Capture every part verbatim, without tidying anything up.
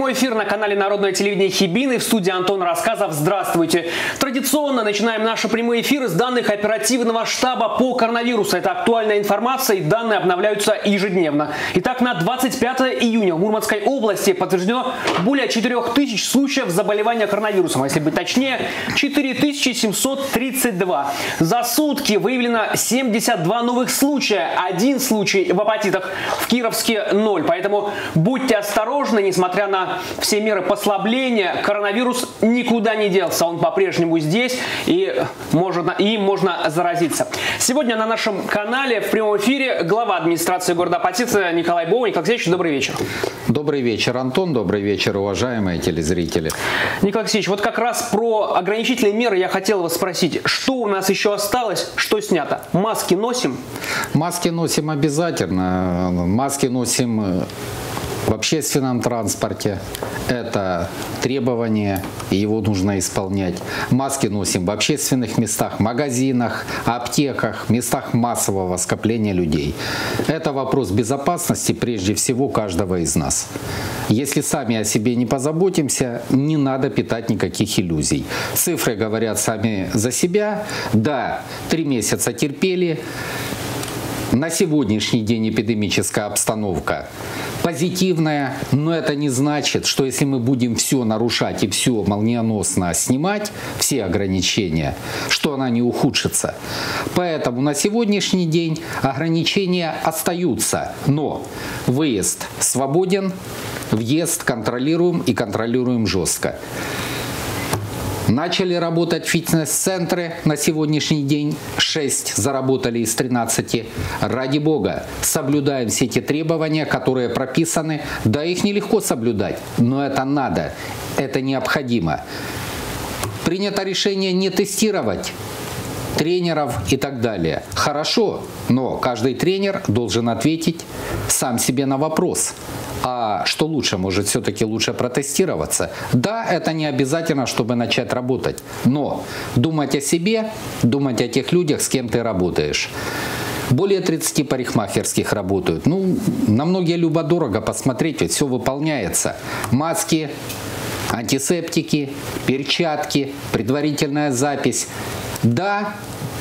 Прямой эфир на канале Народное телевидение Хибины. В студии Антон Рассказов. Здравствуйте. Традиционно начинаем наши прямые эфиры с данных оперативного штаба по коронавирусу. Это актуальная информация, и данные обновляются ежедневно. Итак, на двадцать пятое июня в Мурманской области подтверждено более четырёх тысяч случаев заболевания коронавирусом. Если быть точнее, четыре тысячи семьсот тридцать два. За сутки выявлено семьдесят два новых случая. Один случай в апатитах в Кировске – ноль. Поэтому будьте осторожны, несмотря на все меры послабления, коронавирус никуда не делся. Он по-прежнему здесь, и можно, им можно заразиться. Сегодня на нашем канале в прямом эфире глава администрации города Апатит Николай Бова. Николай Алексеевич, добрый вечер. Добрый вечер, Антон. Добрый вечер, уважаемые телезрители. Николай Алексеевич, вот как раз про ограничительные меры я хотел вас спросить. Что у нас еще осталось, что снято? Маски носим? Маски носим обязательно. Маски носим в общественном транспорте. Это требование, и его нужно исполнять. Маски носим в общественных местах, магазинах, аптеках, местах массового скопления людей. Это вопрос безопасности прежде всего каждого из нас. Если сами о себе не позаботимся, не надо питать никаких иллюзий. Цифры говорят сами за себя. Да, три месяца терпели. На сегодняшний день эпидемическая обстановка позитивная, но это не значит, что если мы будем все нарушать и все молниеносно снимать, все ограничения, что она не ухудшится. Поэтому на сегодняшний день ограничения остаются, но выезд свободен, въезд контролируем и контролируем жестко. Начали работать фитнес-центры на сегодняшний день. шесть заработали из тринадцати. Ради бога, соблюдаем все те требования, которые прописаны. Да, их нелегко соблюдать, но это надо, это необходимо. Принято решение не тестировать тренеров и так далее. Хорошо, но каждый тренер должен ответить сам себе на вопрос. А что лучше? Может, все-таки лучше протестироваться? Да, это не обязательно, чтобы начать работать. Но думать о себе, думать о тех людях, с кем ты работаешь. Более тридцати парикмахерских работают. Ну, на многие любо-дорого посмотреть, ведь все выполняется. Маски, антисептики, перчатки, предварительная запись. Да,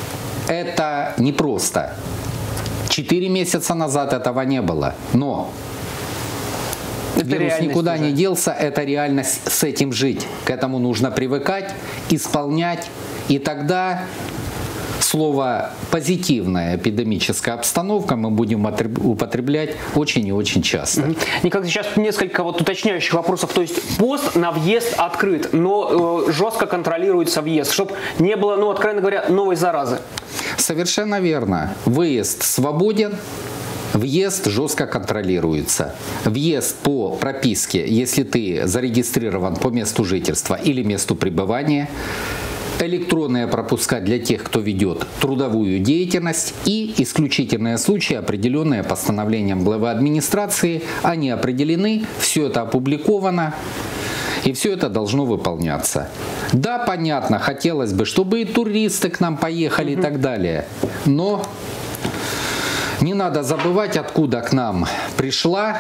это непросто. Четыре месяца назад этого не было. Но это вирус никуда уже не делся, это реальность, с этим жить. К этому нужно привыкать, исполнять. И тогда слово «позитивная эпидемическая обстановка» мы будем употреблять очень и очень часто. Mm-hmm. Николай, сейчас несколько вот уточняющих вопросов. То есть пост на въезд открыт, но э, жестко контролируется въезд, чтобы не было, ну, откровенно говоря, новой заразы. Совершенно верно. Выезд свободен. Въезд жестко контролируется. Въезд по прописке, если ты зарегистрирован по месту жительства или месту пребывания. Электронные пропуска для тех, кто ведет трудовую деятельность. И исключительные случаи, определенные постановлением главы администрации. Они определены, все это опубликовано. И все это должно выполняться. Да, понятно, хотелось бы, чтобы и туристы к нам поехали mm-hmm. и так далее. Но не надо забывать, откуда к нам пришла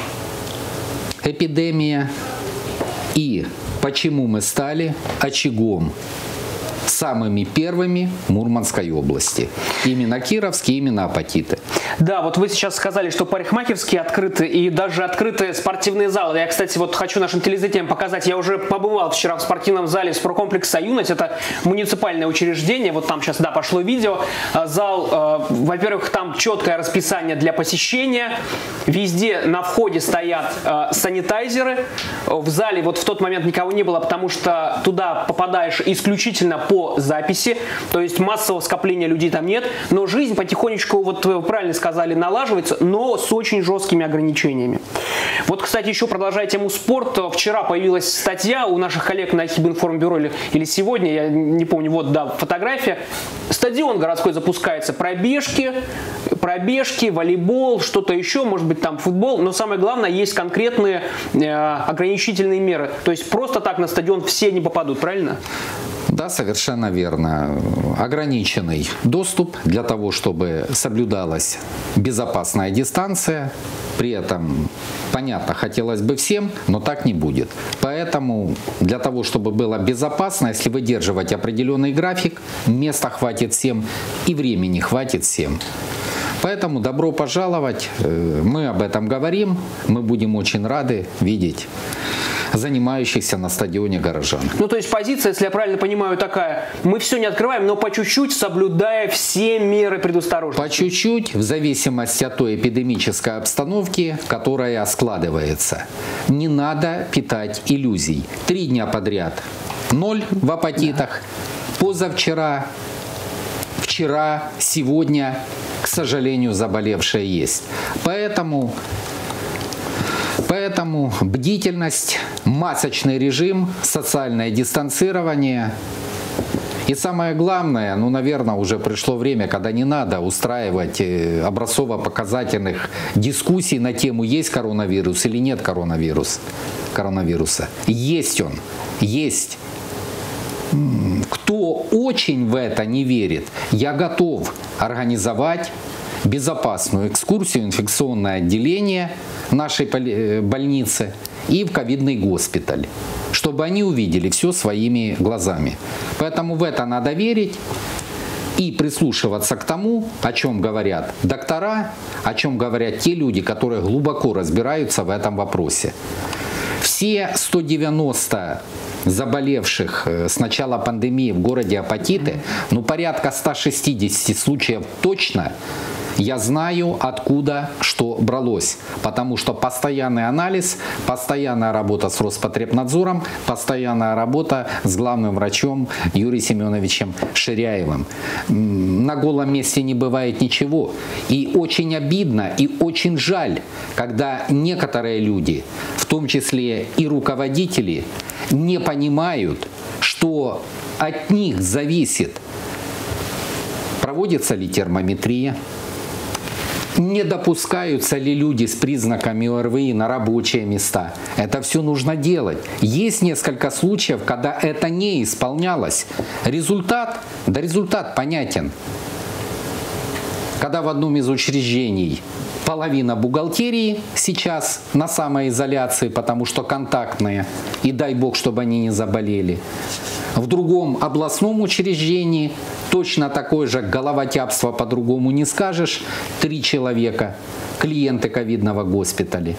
эпидемия и почему мы стали очагом самыми первыми Мурманской области. Именно Кировские, именно Апатиты. Да, вот вы сейчас сказали, что парикмахерские открыты и даже открыты спортивные залы. Я, кстати, вот хочу нашим телезрителям показать. Я уже побывал вчера в спортивном зале спорткомплекса «Юность». Это муниципальное учреждение. Вот там сейчас, да, пошло видео. Зал, э, во-первых, там четкое расписание для посещения. Везде на входе стоят э, санитайзеры. В зале вот в тот момент никого не было, потому что туда попадаешь исключительно по записи. То есть массового скопления людей там нет. Но жизнь потихонечку, вот вы правильно сказали, налаживается, но с очень жесткими ограничениями. Вот, кстати, еще продолжая тему спорта, вчера появилась статья у наших коллег на Хибинформбюро или, или сегодня, я не помню, вот, да, фотография. Стадион городской запускается, пробежки, пробежки, волейбол, что-то еще, может быть, там футбол, но самое главное, есть конкретные э, ограничительные меры. То есть просто так на стадион все не попадут, правильно? Да, совершенно верно. Ограниченный доступ для того, чтобы соблюдалась безопасная дистанция. При этом, понятно, хотелось бы всем, но так не будет. Поэтому для того, чтобы было безопасно, если выдерживать определенный график, места хватит всем и времени хватит всем. Поэтому добро пожаловать. Мы об этом говорим. Мы будем очень рады видеть занимающихся на стадионе горожан. Ну, то есть позиция, если я правильно понимаю, такая: мы все не открываем, но по чуть-чуть, соблюдая все меры предосторожности. По чуть-чуть, в зависимости от той эпидемической обстановки, которая складывается. Не надо питать иллюзий. Три дня подряд ноль в апатитах. Позавчера, вчера, сегодня, к сожалению, заболевшие есть. Поэтому... Поэтому бдительность, масочный режим, социальное дистанцирование. И самое главное, ну, наверное, уже пришло время, когда не надо устраивать образцово-показательных дискуссий на тему, есть коронавирус или нет коронавирус, коронавируса. Есть он, есть. Кто очень в это не верит, я готов организовать безопасную экскурсию, инфекционное отделение нашей больницы и в ковидный госпиталь, чтобы они увидели все своими глазами. Поэтому в это надо верить и прислушиваться к тому, о чем говорят доктора, о чем говорят те люди, которые глубоко разбираются в этом вопросе. Все сто девяносто заболевших с начала пандемии в городе апатиты, ну порядка ста шестидесяти случаев точно, я знаю, откуда что бралось, потому что постоянный анализ, постоянная работа с Роспотребнадзором, постоянная работа с главным врачом Юрием Семеновичем Ширяевым. На голом месте не бывает ничего. И очень обидно и очень жаль, когда некоторые люди, в том числе и руководители, не понимают, что от них зависит, проводится ли термометрия, не допускаются ли люди с признаками ОРВИ на рабочие места. Это все нужно делать. Есть несколько случаев, когда это не исполнялось. Результат? Да результат понятен. Когда в одном из учреждений половина бухгалтерии сейчас на самоизоляции, потому что контактные, и дай бог, чтобы они не заболели. В другом областном учреждении точно такое же головотяпство, по-другому не скажешь, три человека, клиенты ковидного госпиталя.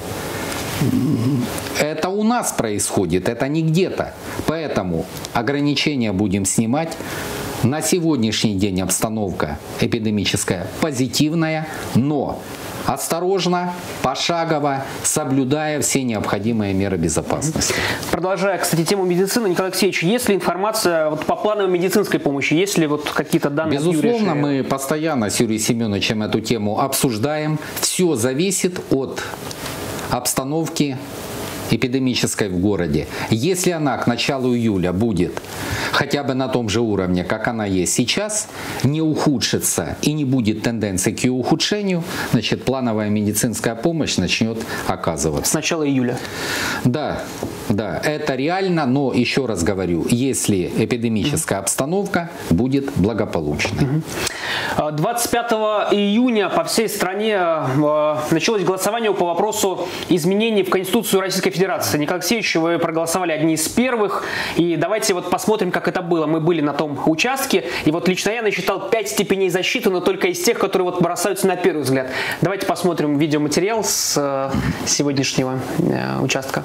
Это у нас происходит, это не где-то. Поэтому ограничения будем снимать. На сегодняшний день обстановка эпидемическая позитивная, но осторожно, пошагово, соблюдая все необходимые меры безопасности. Продолжая, кстати, тему медицины, Николай Алексеевич, есть ли информация вот, по плановой медицинской помощи? Есть ли вот какие-то данные? Безусловно, мы постоянно с Юрием Семеновичем эту тему обсуждаем. Все зависит от обстановки эпидемической в городе. Если она к началу июля будет хотя бы на том же уровне, как она есть сейчас, не ухудшится и не будет тенденции к ее ухудшению, значит, плановая медицинская помощь начнет оказываться. С начала июля? Да, да, это реально, но еще раз говорю, если эпидемическая обстановка будет благополучной. двадцать пятого июня по всей стране началось голосование по вопросу изменений в Конституцию Российской Федерации. Николай Алексеевич, вы проголосовали одни из первых. И давайте вот посмотрим, как это было. Мы были на том участке. И вот лично я насчитал пять степеней защиты, но только из тех, которые вот бросаются на первый взгляд. Давайте посмотрим видеоматериал с сегодняшнего участка.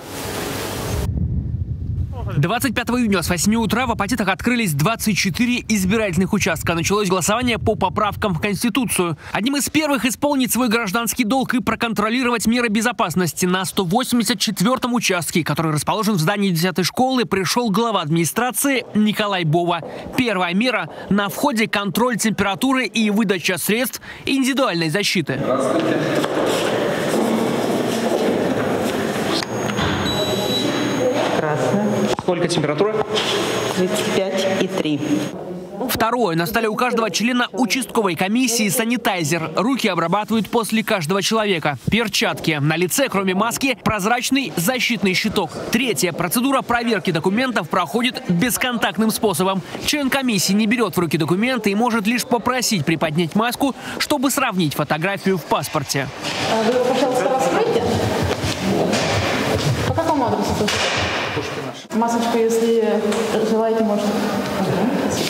двадцать пятого июня с восьми утра в Апатитах открылись двадцать четыре избирательных участка. Началось голосование по поправкам в Конституцию. Одним из первых исполнить свой гражданский долг и проконтролировать меры безопасности на сто восемьдесят четвёртом участке, который расположен в здании десятой школы, пришел глава администрации Николай Бова. Первая мера – на входе контроль температуры и выдача средств индивидуальной защиты. Здравствуйте. Красная. Сколько температура? тридцать пять и три. Второе. На столе у каждого члена участковой комиссии санитайзер. Руки обрабатывают после каждого человека. Перчатки. На лице, кроме маски, прозрачный защитный щиток. Третье. Процедура проверки документов проходит бесконтактным способом. Член комиссии не берет в руки документы и может лишь попросить приподнять маску, чтобы сравнить фотографию в паспорте. Вы его, пожалуйста, раскройте. По какому адресу? Масочку, если желаете, можете. Спасибо.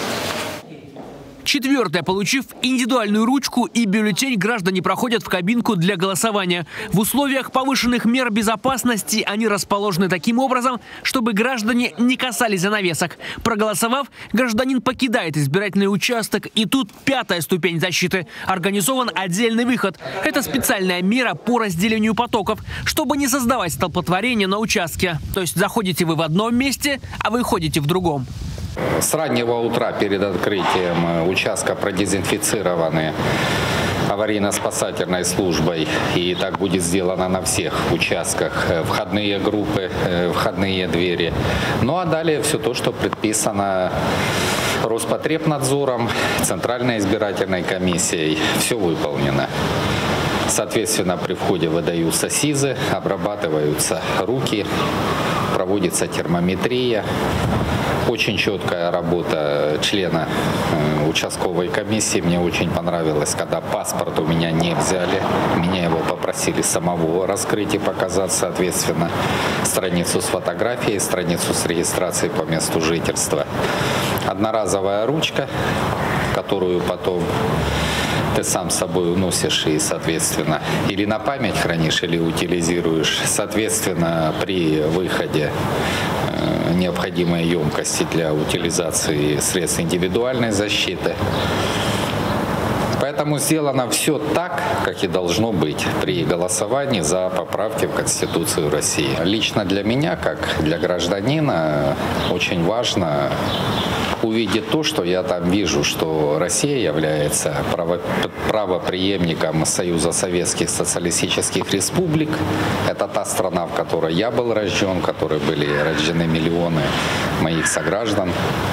Четвертое. Получив индивидуальную ручку и бюллетень, граждане проходят в кабинку для голосования. В условиях повышенных мер безопасности они расположены таким образом, чтобы граждане не касались занавесок. Проголосовав, гражданин покидает избирательный участок. И тут пятая ступень защиты. Организован отдельный выход. Это специальная мера по разделению потоков, чтобы не создавать столпотворение на участке. То есть заходите вы в одном месте, а выходите в другом. С раннего утра перед открытием участка продезинфицированы аварийно-спасательной службой, и так будет сделано на всех участках. Входные группы, входные двери. Ну а далее все то, что предписано Роспотребнадзором, Центральной избирательной комиссией, все выполнено. Соответственно, при входе выдаются СИЗы, обрабатываются руки, проводится термометрия. Очень четкая работа члена э, участковой комиссии. Мне очень понравилось, когда паспорт у меня не взяли. Меня его попросили самого раскрыть и показать, соответственно, страницу с фотографией, страницу с регистрацией по месту жительства. Одноразовая ручка, которую потом ты сам с собой уносишь и, соответственно, или на память хранишь, или утилизируешь. Соответственно, при выходе э, необходимой емкости для утилизации средств индивидуальной защиты. Поэтому сделано все так, как и должно быть при голосовании за поправки в Конституцию России. Лично для меня, как для гражданина, очень важно увидеть то, что я там вижу, что Россия является право, правопреемником Союза Советских Социалистических Республик. Это та страна, в которой я был рожден, в которой были рождены миллионы моих сограждан.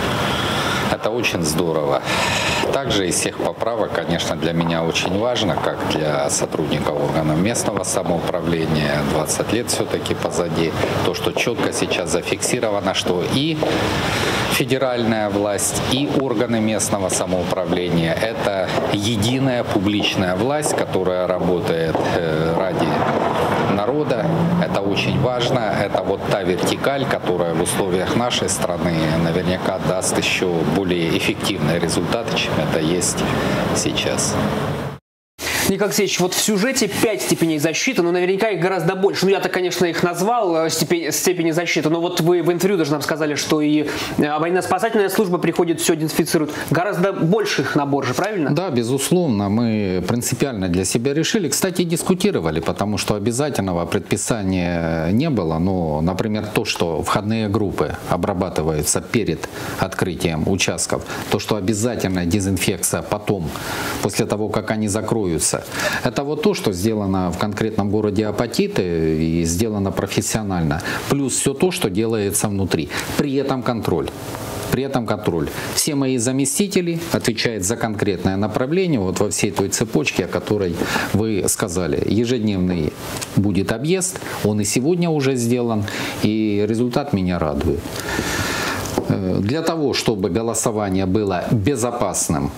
Это очень здорово. Также из всех поправок, конечно, для меня очень важно, как для сотрудников органов местного самоуправления, двадцать лет все-таки позади, то, что четко сейчас зафиксировано, что и федеральная власть, и органы местного самоуправления – это единая публичная власть, которая работает ради народа. Это очень важно. Это вот та вертикаль, которая в условиях нашей страны наверняка даст еще более эффективные результаты, чем это есть сейчас. Николай Алексеевич, вот в сюжете пять степеней защиты, но наверняка их гораздо больше. Ну, я-то, конечно, их назвал, степень, степени защиты, но вот вы в интервью даже нам сказали, что и аварийно-спасательная служба приходит, все дезинфицирует. Гораздо больше их набор же, правильно? Да, безусловно. Мы принципиально для себя решили. Кстати, дискутировали, потому что обязательного предписания не было. Но, например, то, что входные группы обрабатываются перед открытием участков, то, что обязательная дезинфекция потом, после того, как они закроются, это вот то, что сделано в конкретном городе Апатиты и сделано профессионально. Плюс все то, что делается внутри. При этом контроль. При этом контроль. Все мои заместители отвечают за конкретное направление вот во всей той цепочке, о которой вы сказали. Ежедневный будет объезд, он и сегодня уже сделан, и результат меня радует. Для того, чтобы голосование было безопасным,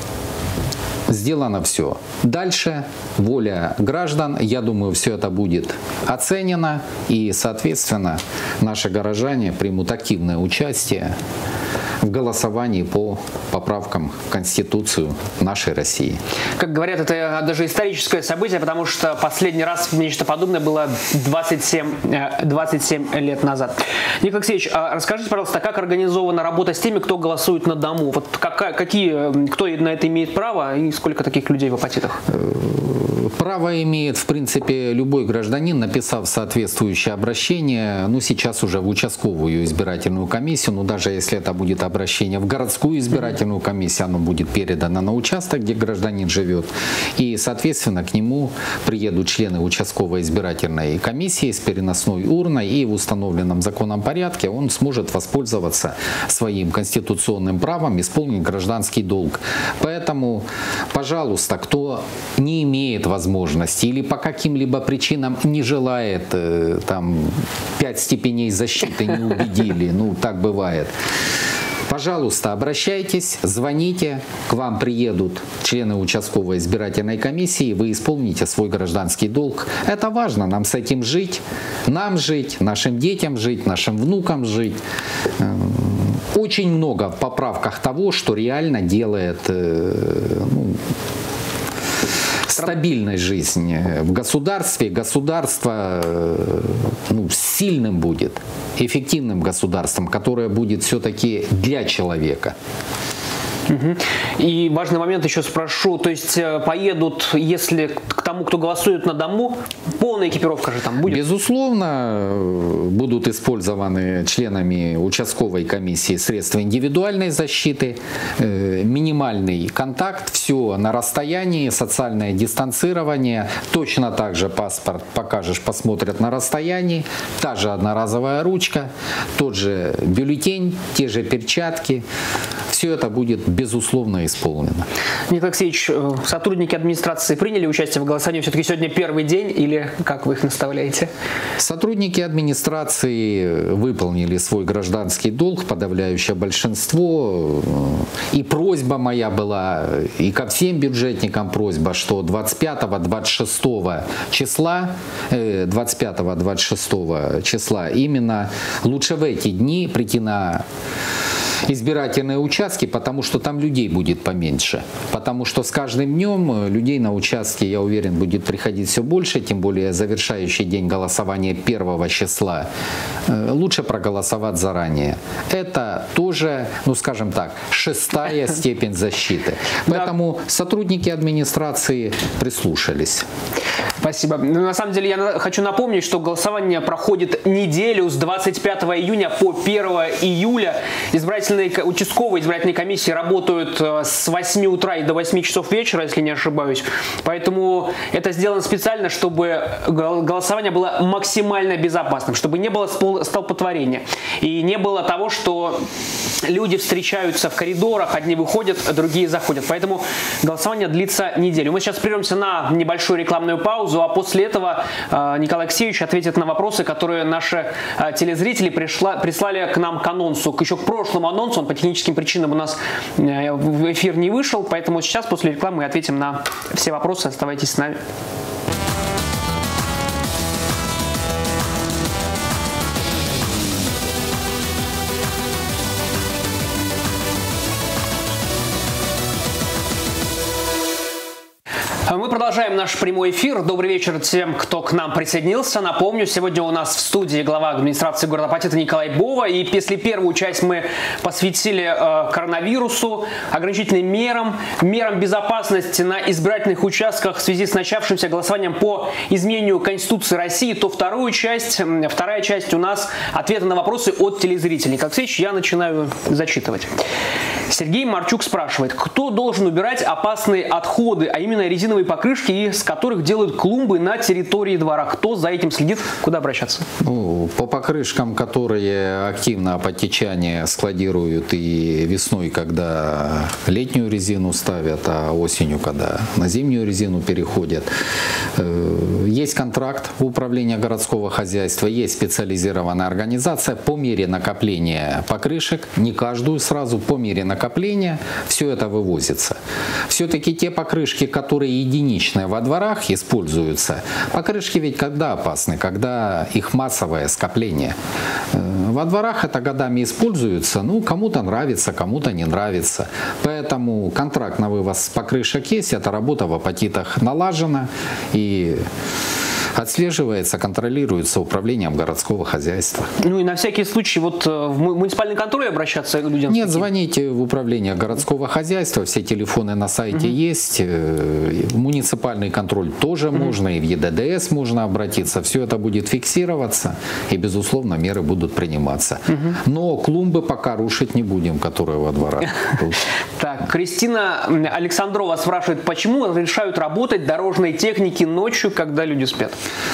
сделано все. Дальше воля граждан, я думаю, все это будет оценено, и, соответственно, наши горожане примут активное участие в голосовании по поправкам в Конституцию нашей России. Как говорят, это даже историческое событие, потому что последний раз нечто подобное было двадцать семь, двадцать семь лет назад. Николай Алексеевич, а расскажите, пожалуйста, как организована работа с теми, кто голосует на дому? Вот какая, какие, кто на это имеет право и сколько таких людей в Апатитах? Право имеет, в принципе, любой гражданин, написав соответствующее обращение, ну, сейчас уже в участковую избирательную комиссию, но даже если это будет обращение в городскую избирательную комиссию, оно будет передано на участок, где гражданин живет, и, соответственно, к нему приедут члены участковой избирательной комиссии с переносной урной, и в установленном законом порядке он сможет воспользоваться своим конституционным правом, исполнить гражданский долг. Поэтому, пожалуйста, кто не имеет возможности или по каким-либо причинам не желает, э, там, пять степеней защиты не убедили, ну, так бывает. Пожалуйста, обращайтесь, звоните, к вам приедут члены участковой избирательной комиссии, вы исполните свой гражданский долг. Это важно, нам с этим жить, нам жить, нашим детям жить, нашим внукам жить. Очень много в поправках того, что реально делает, ну, стабильной жизни в государстве. Государство, ну, сильным будет, эффективным государством, которое будет все-таки для человека. Угу. И важный момент еще спрошу, то есть поедут, если к тому, кто голосует на дому, полная экипировка же там будет? Безусловно, будут использованы членами участковой комиссии средства индивидуальной защиты, э, минимальный контакт, все на расстоянии, социальное дистанцирование, точно так же паспорт покажешь, посмотрят на расстоянии, та же одноразовая ручка, тот же бюллетень, те же перчатки, все это будет безусловно исполнено. Николай Алексеевич, сотрудники администрации приняли участие в голосовании? Все-таки сегодня первый день или как вы их наставляете? Сотрудники администрации выполнили свой гражданский долг, подавляющее большинство. И просьба моя была, и ко всем бюджетникам просьба, что двадцать пятого — двадцать шестого числа, двадцать пятого — двадцать шестого числа именно лучше в эти дни прийти на избирательные участки, потому что там людей будет поменьше. Потому что с каждым днем людей на участке, я уверен, будет приходить все больше, тем более завершающий день голосования первого числа. Лучше проголосовать заранее. Это тоже, ну скажем так, шестая степень защиты. Поэтому сотрудники администрации прислушались. Спасибо. На самом деле я хочу напомнить, что голосование проходит неделю с двадцать пятого июня по первое июля. Избирательные, участковые избирательные комиссии работают с восьми утра и до восьми часов вечера, если не ошибаюсь. Поэтому это сделано специально, чтобы голосование было максимально безопасным, чтобы не было столпотворения. И не было того, что люди встречаются в коридорах, одни выходят, другие заходят. Поэтому голосование длится неделю. Мы сейчас прервемся на небольшую рекламную паузу, а после этого э, Николай Алексеевич ответит на вопросы, которые наши э, телезрители пришла, прислали к нам к анонсу, к, еще к прошлому анонсу. Он по техническим причинам у нас э, в эфир не вышел, поэтому сейчас после рекламы мы ответим на все вопросы. Оставайтесь с нами. Мы продолжаем наш прямой эфир. Добрый вечер тем, кто к нам присоединился. Напомню, сегодня у нас в студии глава администрации города Апатиты Николай Бова. И если первую часть мы посвятили э, коронавирусу, ограничительным мерам, мерам безопасности на избирательных участках в связи с начавшимся голосованием по изменению Конституции России, то вторую часть, вторая часть у нас ответы на вопросы от телезрителей. Как всегда, я начинаю зачитывать. Сергей Марчук спрашивает, кто должен убирать опасные отходы, а именно резиновые покрышки, из которых делают клумбы на территории двора? Кто за этим следит? Куда обращаться? Ну, по покрышкам, которые активно апатичане складируют и весной, когда летнюю резину ставят, а осенью, когда на зимнюю резину переходят. Есть контракт у управления городского хозяйства, есть специализированная организация. По мере накопления покрышек, не каждую сразу, по мере накопления, все это вывозится. Все-таки те покрышки, которые единичные во дворах используются, покрышки ведь когда опасны? Когда их массовое скопление. Во дворах это годами используются, ну кому-то нравится, кому-то не нравится. Поэтому контракт на вывоз покрышек есть, эта работа в Апатитах налажена. И отслеживается, контролируется управлением городского хозяйства. Ну и на всякий случай вот в муниципальный контроль обращаться людям? Нет, звоните в управление городского хозяйства, все телефоны на сайте угу. есть, в муниципальный контроль тоже угу. можно, и в Е Дэ Дэ Эс можно обратиться, все это будет фиксироваться, и, безусловно, меры будут приниматься. Угу. Но клумбы пока рушить не будем, которые во дворах. Так, Кристина Александрова спрашивает, почему разрешают работать дорожной технике ночью, когда люди спят?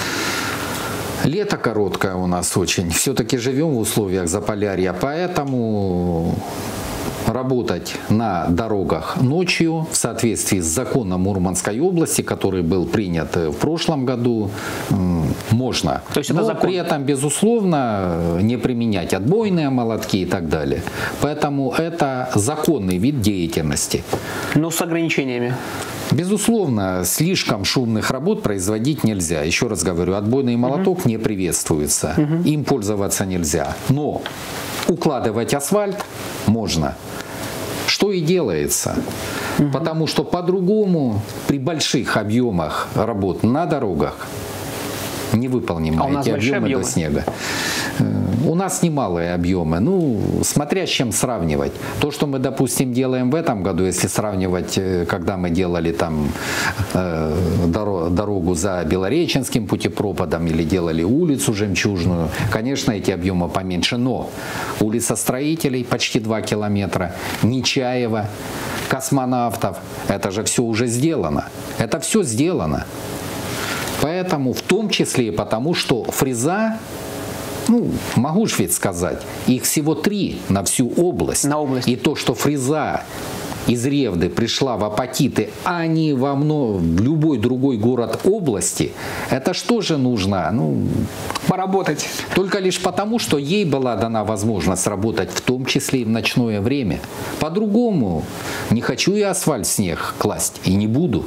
Лето короткое у нас очень. Все-таки живем в условиях Заполярья, поэтому работать на дорогах ночью в соответствии с законом Мурманской области, который был принят в прошлом году, можно. То есть это Но закон? При этом, безусловно, не применять отбойные молотки и так далее. Поэтому это законный вид деятельности. Но с ограничениями? Безусловно, слишком шумных работ производить нельзя. Еще раз говорю, отбойный молоток угу. не приветствуется. Угу. Им пользоваться нельзя. Но укладывать асфальт можно. Что и делается. Угу. Потому что по-другому при больших объемах работ на дорогах невыполнимы а эти объемы, объемы до снега. У нас немалые объемы. Ну, смотря с чем сравнивать. То, что мы, допустим, делаем в этом году, если сравнивать, когда мы делали там э, дорогу за Белореченским путепроводом или делали улицу Жемчужную, конечно, эти объемы поменьше. Но улица Строителей почти два километра, Нечаева, Космонавтов, это же все уже сделано. Это все сделано. Поэтому, в том числе и потому, что фреза, ну, могу же ведь сказать, их всего три на всю область. На область. И то, что фреза из Ревды пришла в Апатиты, а не во мно... в любой другой город области, это что же нужно? Ну, поработать. Только лишь потому, что ей была дана возможность работать, в том числе и в ночное время. По-другому не хочу я асфальт в снег класть и не буду.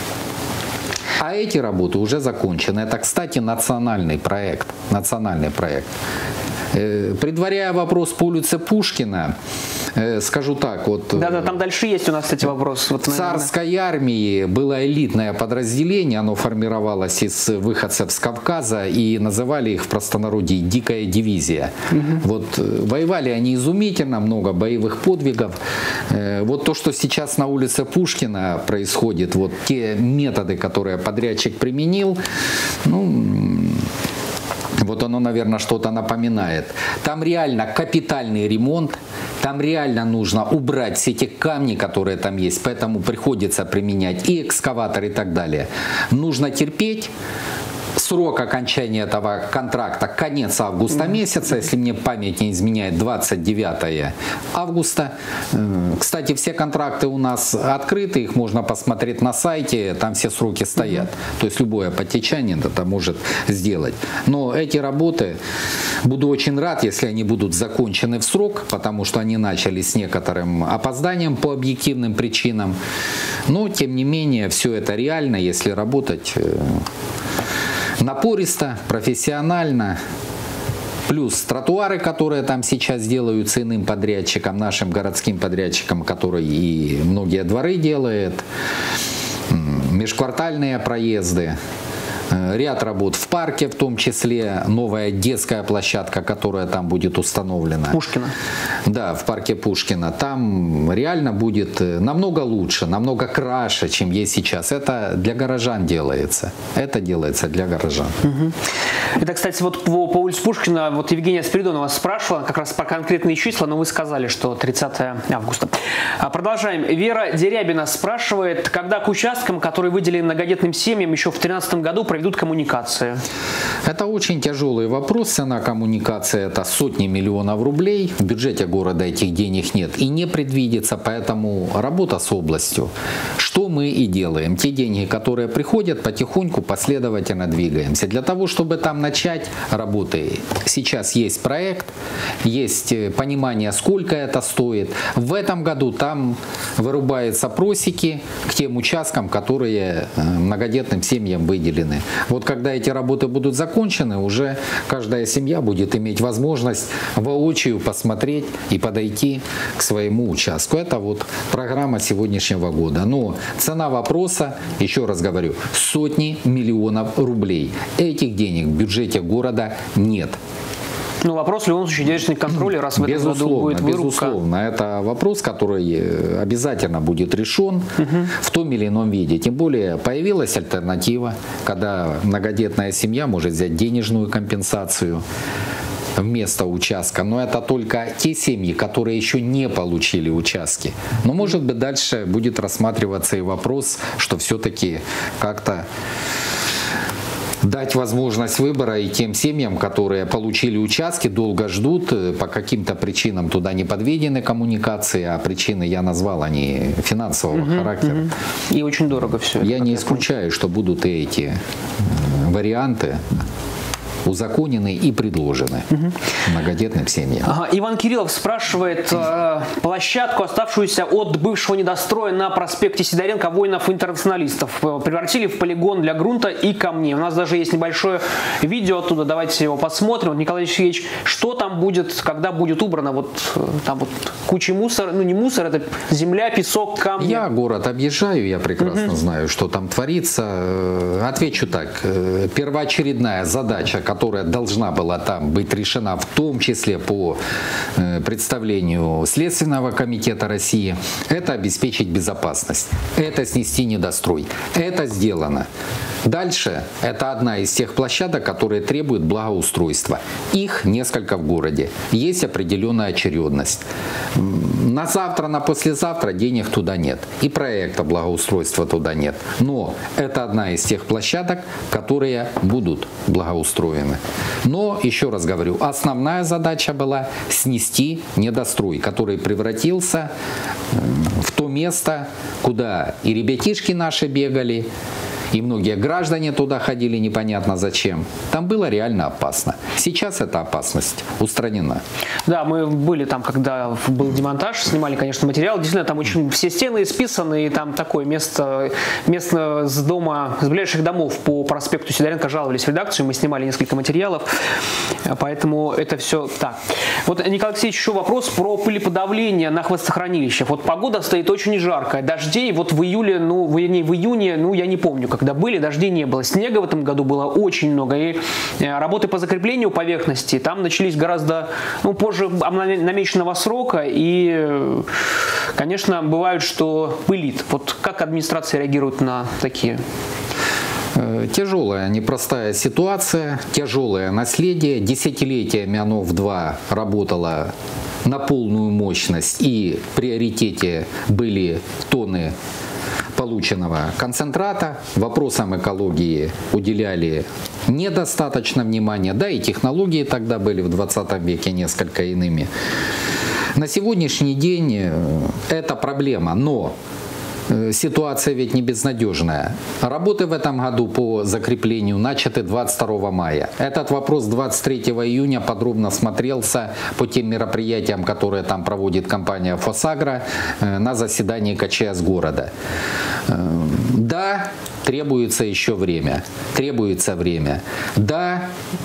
А эти работы уже закончены. Это, кстати, национальный проект. Национальный проект. Предваряя вопрос по улице Пушкина, скажу так. Вот, Да-да, там дальше есть у нас, кстати, вопрос. Вот, в царской армии было элитное подразделение, оно формировалось из выходцев с Кавказа, и называли их в простонародье «Дикая дивизия». Угу. Вот, воевали они изумительно, много боевых подвигов. Вот то, что сейчас на улице Пушкина происходит, вот те методы, которые подрядчик применил, ну... Вот оно, наверное, что-то напоминает. Там реально капитальный ремонт, там реально нужно убрать все эти камни, которые там есть, поэтому приходится применять и экскаватор и так далее. Нужно терпеть. Срок окончания этого контракта конец августа месяца, если мне память не изменяет, двадцать девятое августа. Кстати, все контракты у нас открыты, их можно посмотреть на сайте, там все сроки стоят. То есть любое подтечанин это может сделать. Но эти работы, буду очень рад, если они будут закончены в срок, потому что они начались с некоторым опозданием по объективным причинам. Но, тем не менее, все это реально, если работать напористо, профессионально. Плюс тротуары, которые там сейчас делаются иным подрядчиком, нашим городским подрядчиком, который и многие дворы делает, межквартальные проезды. Ряд работ в парке, в том числе новая детская площадка, которая там будет установлена. Пушкина. Да, в парке Пушкина. Там реально будет намного лучше, намного краше, чем есть сейчас. Это для горожан делается. Это делается для горожан. Угу. Это, кстати, вот по, по улице Пушкина, вот Евгения Спиридонова спрашивала как раз про конкретные числа, но вы сказали, что тридцатое августа. Продолжаем. Вера Дерябина спрашивает, когда к участкам, которые выделены многодетным семьям еще в две тысячи тринадцатом году, проведут коммуникации? Это очень тяжелый вопрос. Цена коммуникации это сотни миллионов рублей. В бюджете города этих денег нет и не предвидится, поэтому работа с областью. Что мы и делаем. Те деньги, которые приходят, потихоньку, последовательно двигаемся. Для того, чтобы там начать работы, сейчас есть проект, есть понимание, сколько это стоит. В этом году там вырубаются просеки к тем участкам, которые многодетным семьям выделены. Вот когда эти работы будут закончены, закончены, уже каждая семья будет иметь возможность воочию посмотреть и подойти к своему участку. Это вот программа сегодняшнего года. Но цена вопроса, еще раз говорю, сотни миллионов рублей. Этих денег в бюджете города нет. Ну, вопрос в любом случае денежный контроль, раз в этом году будет вырубка. Безусловно, это вопрос, который обязательно будет решен угу. в том или ином виде. Тем более появилась альтернатива, когда многодетная семья может взять денежную компенсацию вместо участка. Но это только те семьи, которые еще не получили участки. Но может быть дальше будет рассматриваться и вопрос, что все-таки как-то дать возможность выбора и тем семьям, которые получили участки, долго ждут, по каким-то причинам туда не подведены коммуникации, а причины я назвал, они финансового угу, характера. Угу. И очень дорого все. Я не исключаю, что будут и эти варианты узаконены и предложены угу. многодетным семьям. Ага. Иван Кириллов спрашивает, э, площадку, оставшуюся от бывшего недостроя на проспекте Сидоренко воинов-интернационалистов, превратили в полигон для грунта и камней. У нас даже есть небольшое видео оттуда, давайте его посмотрим. Николай Алексеевич, что там будет, когда будет убрано? Вот там вот куча мусора, ну не мусор, это земля, песок, камни. Я город объезжаю, я прекрасно угу. знаю, что там творится. Отвечу так, первоочередная задача, которая должна была там быть решена, в том числе по э, представлению Следственного комитета России, это обеспечить безопасность, это снести недострой. Это сделано. Дальше это одна из тех площадок, которые требуют благоустройства. Их несколько в городе. Есть определенная очередность. На завтра, на послезавтра денег туда нет. И проекта благоустройства туда нет. Но это одна из тех площадок, которые будут благоустроены. Но, еще раз говорю, основная задача была снести недострой, который превратился в то место, куда и ребятишки наши бегали, и многие граждане туда ходили непонятно зачем. Там было реально опасно. Сейчас эта опасность устранена. Да, мы были там, когда был демонтаж, снимали, конечно, материал. Действительно, там очень все стены исписаны, и там такое место, место с дома, с ближайших домов по проспекту Сидоренко жаловались в редакцию, мы снимали несколько материалов, поэтому это все так. Вот, Николай Алексеевич, еще вопрос про пылеподавление на хвостохранилищах. Вот погода стоит очень жаркая, дождей вот в июле, ну, в, не, в июне, ну, я не помню, когда были, дождей не было. Снега в этом году было очень много. И работы по закреплению поверхности там начались гораздо ну, позже намеченного срока. И, конечно, бывает, что пылит. Вот как администрация реагирует на такие? Тяжелая, непростая ситуация, тяжелое наследие. Десятилетиями оно в два работало на полную мощность. И в приоритете были тонны полученного концентрата. Вопросам экологии уделяли недостаточно внимания, да и технологии тогда были в двадцатом веке несколько иными. На сегодняшний день это проблема, но ситуация ведь не безнадежная. Работы в этом году по закреплению начаты двадцать второго мая. Этот вопрос двадцать третьего июня подробно смотрелся по тем мероприятиям, которые там проводит компания «Фосагро» на заседании ка че эс города. Да, требуется еще время. Требуется время. Да,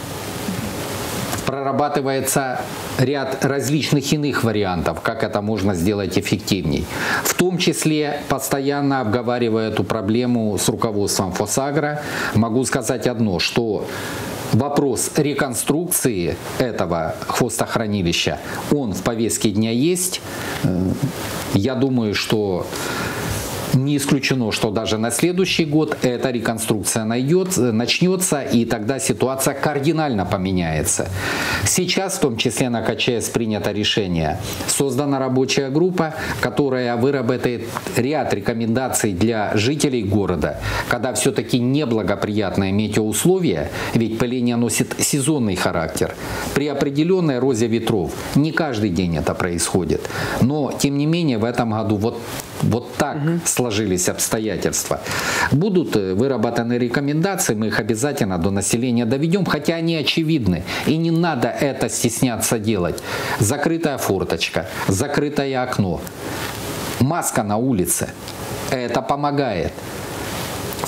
прорабатывается ряд различных иных вариантов, как это можно сделать эффективней. В том числе постоянно обговаривая эту проблему с руководством «Фосагро», могу сказать одно, что вопрос реконструкции этого хвостохранилища, он в повестке дня есть. Я думаю, что не исключено, что даже на следующий год эта реконструкция найдет, начнется, и тогда ситуация кардинально поменяется. Сейчас, в том числе на ка че эс, принято решение. Создана рабочая группа, которая выработает ряд рекомендаций для жителей города, когда все-таки неблагоприятные метеоусловия, ведь пыление носит сезонный характер. При определенной розе ветров не каждый день это происходит. Но, тем не менее, в этом году вот, вот так угу. сложились обстоятельства. Будут выработаны рекомендации, мы их обязательно до населения доведем, хотя они очевидны. И не надо это стесняться делать. Закрытая форточка, закрытое окно, маска на улице. Это помогает.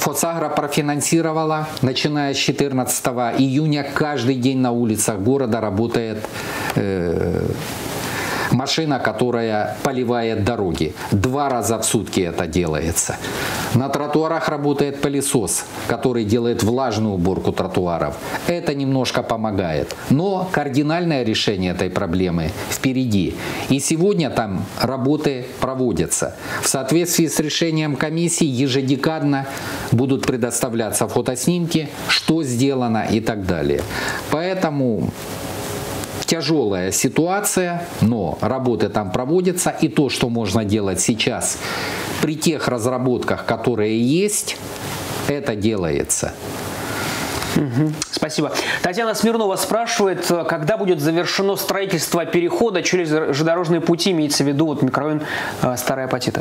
Фосагро профинансировала, начиная с четырнадцатого июня, каждый день на улицах города работает э, машина, которая поливает дороги. Два раза в сутки это делается. На тротуарах работает пылесос, который делает влажную уборку тротуаров. Это немножко помогает. Но кардинальное решение этой проблемы впереди. И сегодня там работы проводятся. В соответствии с решением комиссии ежедекадно будут предоставляться фотоснимки, что сделано и так далее. Поэтому тяжелая ситуация, но работы там проводятся, и то, что можно делать сейчас при тех разработках, которые есть, это делается. Угу. Спасибо. Татьяна Смирнова спрашивает, когда будет завершено строительство перехода через железнодорожные пути, имеется в виду вот микрорайон э, Старая Апатита.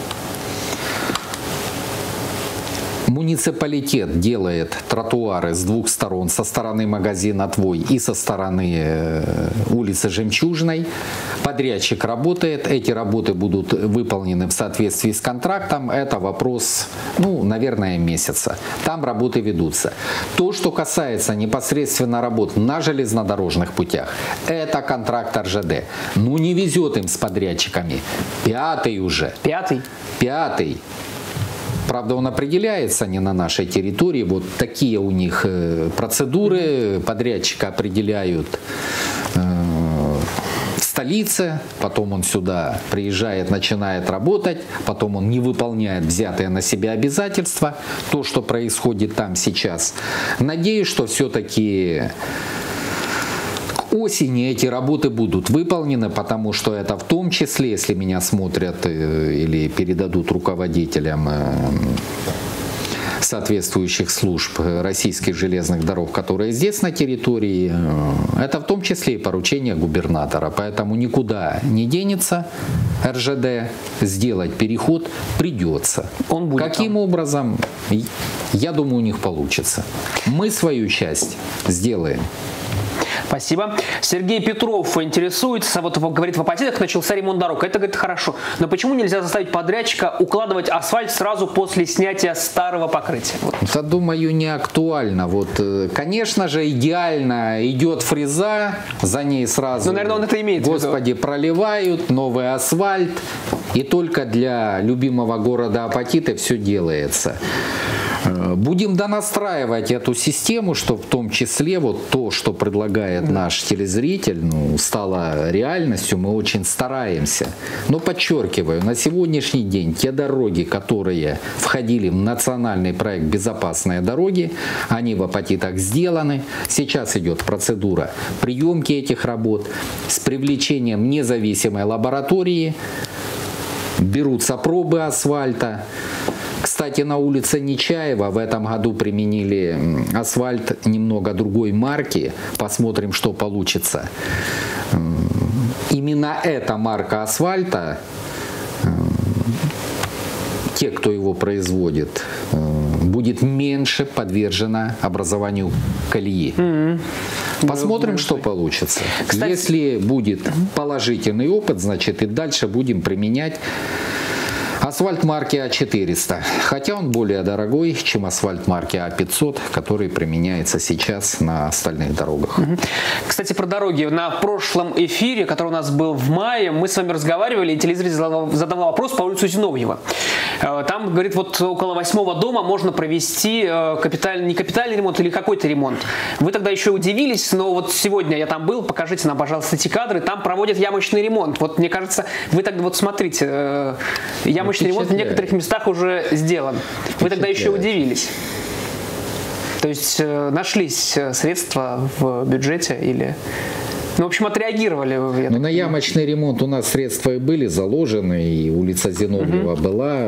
Муниципалитет делает тротуары с двух сторон, со стороны магазина «Твой» и со стороны улицы Жемчужной. Подрядчик работает, эти работы будут выполнены в соответствии с контрактом. Это вопрос, ну, наверное, месяца. Там работы ведутся. То, что касается непосредственно работ на железнодорожных путях, это контракт эр жэ дэ. Ну, не везет им с подрядчиками. Пятый уже. Пятый? Пятый. Правда, он определяется не на нашей территории. Вот такие у них процедуры. Подрядчика определяют в столице. Потом он сюда приезжает, начинает работать. Потом он не выполняет взятые на себя обязательства. То, что происходит там сейчас. Надеюсь, что все-таки осени эти работы будут выполнены, потому что это в том числе, если меня смотрят или передадут руководителям соответствующих служб российских железных дорог, которые здесь на территории, это в том числе и поручение губернатора. Поэтому никуда не денется эр жэ дэ, сделать переход придется. Он будет Каким там. образом? Я думаю, у них получится. Мы свою часть сделаем. Спасибо. Сергей Петров интересуется, вот говорит, в Апатитах начался ремонт дорог. Это, говорит, хорошо. Но почему нельзя заставить подрядчика укладывать асфальт сразу после снятия старого покрытия? Вот. Это, думаю, не актуально. Вот, конечно же, идеально идет фреза, за ней сразу, ну, наверное, он это имеет господи, проливают новый асфальт. И только для любимого города Апатиты все делается. Будем донастраивать эту систему, чтобы в том числе вот то, что предлагает наш телезритель, ну, стало реальностью. Мы очень стараемся. Но подчеркиваю, на сегодняшний день те дороги, которые входили в национальный проект «Безопасные дороги», они в Апатитах сделаны. Сейчас идет процедура приемки этих работ с привлечением независимой лаборатории. Берутся пробы асфальта. Кстати, на улице Нечаева в этом году применили асфальт немного другой марки. Посмотрим, что получится. Именно эта марка асфальта, те, кто его производит, будет меньше подвержена образованию колеи. Mm-hmm. Посмотрим, что получится. Кстати, если будет положительный опыт, значит и дальше будем применять асфальт марки а четыреста, хотя он более дорогой, чем асфальт марки а пятьсот, который применяется сейчас на остальных дорогах. Кстати, про дороги. На прошлом эфире, который у нас был в мае, мы с вами разговаривали, и телезритель задавал вопрос по улице Зиновьева. Там, говорит, вот около восьмого дома можно провести капитальный, не капитальный ремонт или какой-то ремонт. Вы тогда еще удивились, но вот сегодня я там был, покажите нам, пожалуйста, эти кадры, там проводят ямочный ремонт. Вот мне кажется, вы тогда вот смотрите, ямочный ремонт в некоторых местах уже сделан. Вы тогда еще удивились. То есть нашлись средства в бюджете или... Ну, в общем, отреагировали. Ну, на ямочный ремонт у нас средства и были заложены, и улица Зиновьева угу. была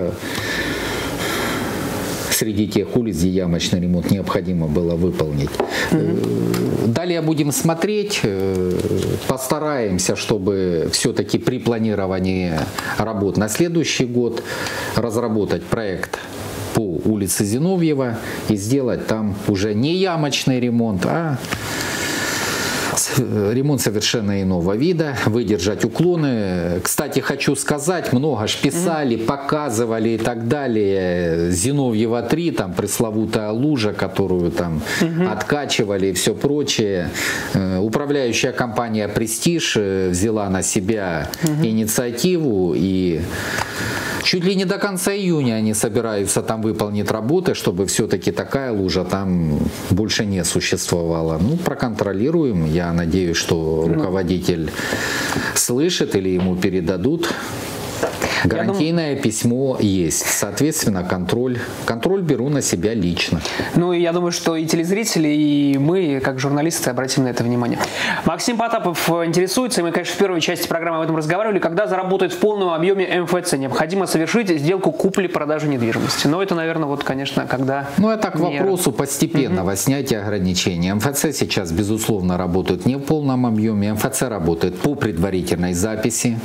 среди тех улиц, где ямочный ремонт необходимо было выполнить. Угу. Далее будем смотреть, постараемся, чтобы все-таки при планировании работ на следующий год разработать проект по улице Зиновьева и сделать там уже не ямочный ремонт, а ремонт совершенно иного вида, выдержать уклоны. Кстати, хочу сказать, много ж писали, mm-hmm. показывали и так далее. Зиновьева три, там пресловутая лужа, которую там mm-hmm. откачивали и все прочее. Управляющая компания «Престиж» взяла на себя mm-hmm. инициативу, и чуть ли не до конца июня они собираются там выполнить работы, чтобы все-таки такая лужа там больше не существовала. Ну, проконтролируем. Я надеюсь, что руководитель слышит или ему передадут. Гарантийное думаю... письмо есть. Соответственно, контроль, контроль беру на себя лично. Ну, и я думаю, что и телезрители, и мы, как журналисты, обратим на это внимание. Максим Потапов интересуется, и мы, конечно, в первой части программы об этом разговаривали, когда заработает в полном объеме эм эф цэ, необходимо совершить сделку купли-продажи недвижимости. Но это, наверное, вот, конечно, когда... Ну, это к вопросу постепенного угу. снятия ограничений. эм эф цэ сейчас, безусловно, работает не в полном объеме. эм эф цэ работает по предварительной записи.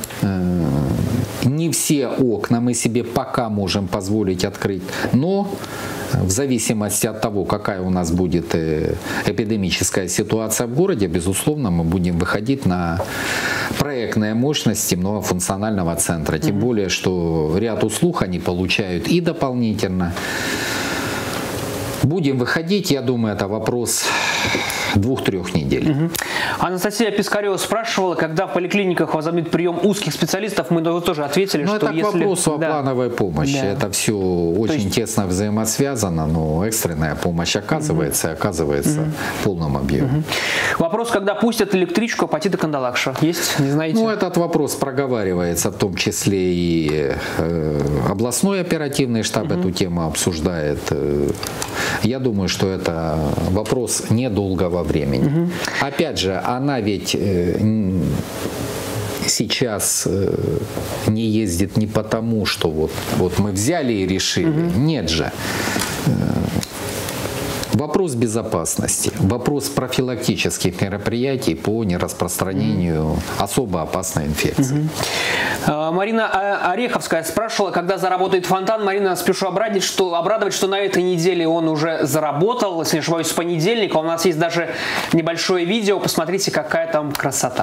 Не все окна мы себе пока можем позволить открыть, но в зависимости от того, какая у нас будет эпидемическая ситуация в городе, безусловно, мы будем выходить на проектные мощности многофункционального центра. Тем mm-hmm. более, что ряд услуг они получают и дополнительно. Будем выходить, я думаю, это вопрос двух-трех недель. Угу. Анастасия Пискарева спрашивала, когда в поликлиниках возобновит прием узких специалистов, мы тоже ответили, но что это если... к вопросу да. о плановой помощи. Да. Это все очень есть... тесно взаимосвязано, но экстренная помощь оказывается угу. и оказывается угу. в полном объеме. Угу. Вопрос, когда пустят электричку Апатита Кандалакша? Есть, не знаете? Ну, этот вопрос проговаривается, в том числе и э, областной оперативный штаб угу. эту тему обсуждает. Я думаю, что это вопрос недолгого времени. Угу. Опять же, она ведь э, сейчас э, не ездит не потому, что вот, вот мы взяли и решили. Угу. Нет же. Вопрос безопасности, вопрос профилактических мероприятий по нераспространению mm-hmm. особо опасной инфекции. Mm-hmm. Марина Ореховская спрашивала, когда заработает фонтан. Марина, спешу обрадовать, что, обрадовать, что на этой неделе он уже заработал, если не ошибаюсь, с понедельника. У нас есть даже небольшое видео, посмотрите, какая там красота.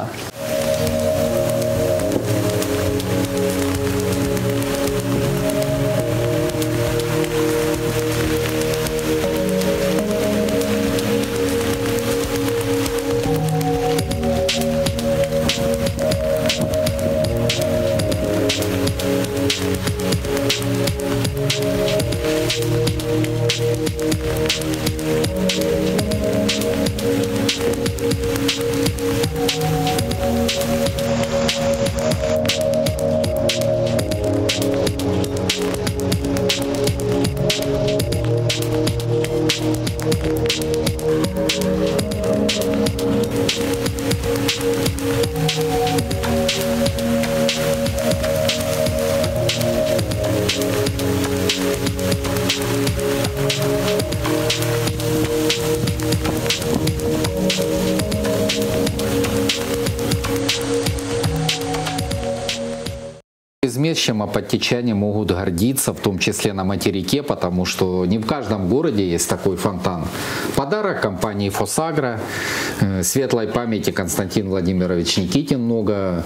Чем апатчане могут гордиться, в том числе на материке, потому что не в каждом городе есть такой фонтан. Подарок компании «Фосагро», светлой памяти Константин Владимирович Никитин много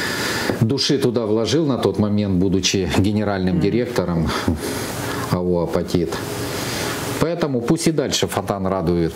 души туда вложил на тот момент, будучи генеральным директором АО «Апатит». Поэтому пусть и дальше фонтан радует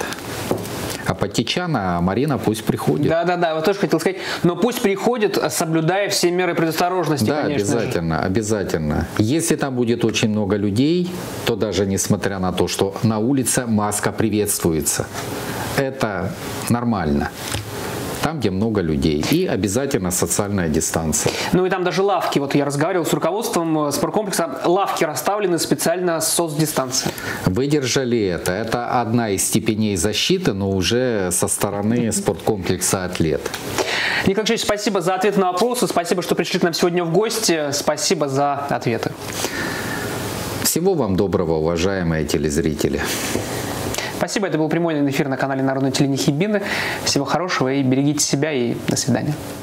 апатчан, а Марина пусть приходит. Да-да-да, вот тоже хотел сказать. Но пусть приходит, соблюдая все меры предосторожности, да, конечно обязательно, же. обязательно. Если там будет очень много людей, то даже несмотря на то, что на улице маска приветствуется, это нормально. Там, где много людей. И обязательно социальная дистанция. Ну и там даже лавки. Вот я разговаривал с руководством спорткомплекса. Лавки расставлены специально с соцдистанцией. Выдержали это. Это одна из степеней защиты, но уже со стороны спорткомплекса «Атлет». Николай Алексеевич, спасибо за ответы на вопросы. Спасибо, что пришли к нам сегодня в гости. Спасибо за ответы. Всего вам доброго, уважаемые телезрители. Спасибо. Это был прямой эфир на канале Народного телевидения Хибины. Всего хорошего и берегите себя, и до свидания.